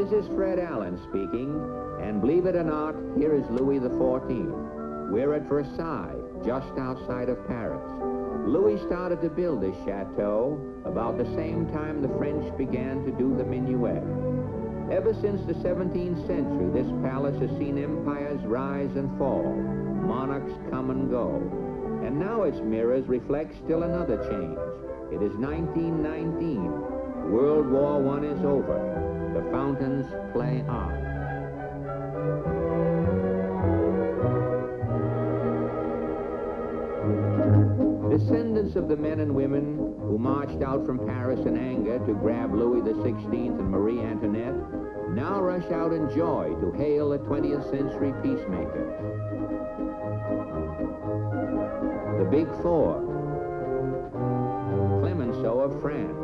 This is Fred Allen speaking, and believe it or not, here is Louis XIV. We're at Versailles, just outside of Paris. Louis started to build this chateau about the same time the French began to do the minuet. Ever since the 17th century, this palace has seen empires rise and fall, monarchs come and go. And now its mirrors reflect still another change. It is 1919. World War I is over. The fountains play on. Descendants of the men and women who marched out from Paris in anger to grab Louis XVI and Marie Antoinette now rush out in joy to hail the 20th century peacemakers. The Big Four. Clemenceau of France.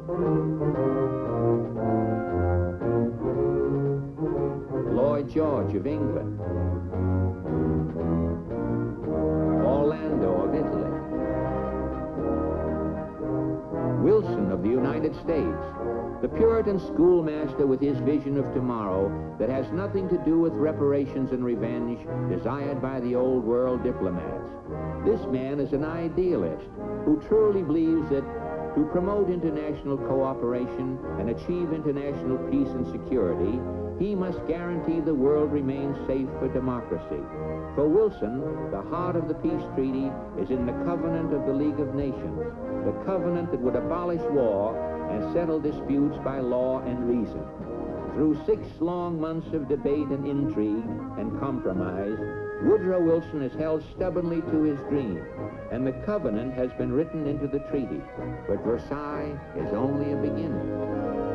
Lloyd George of England. Orlando of Italy. Wilson of the United States, the Puritan schoolmaster with his vision of tomorrow that has nothing to do with reparations and revenge desired by the old world diplomats. This man is an idealist who truly believes that to promote international cooperation and achieve international peace and security, he must guarantee the world remains safe for democracy. For Wilson, the heart of the peace treaty is in the covenant of the League of Nations, the covenant that would abolish war and settle disputes by law and reason. Through 6 long months of debate and intrigue and compromise, Woodrow Wilson has held stubbornly to his dream, and the covenant has been written into the treaty. But Versailles is only a beginning.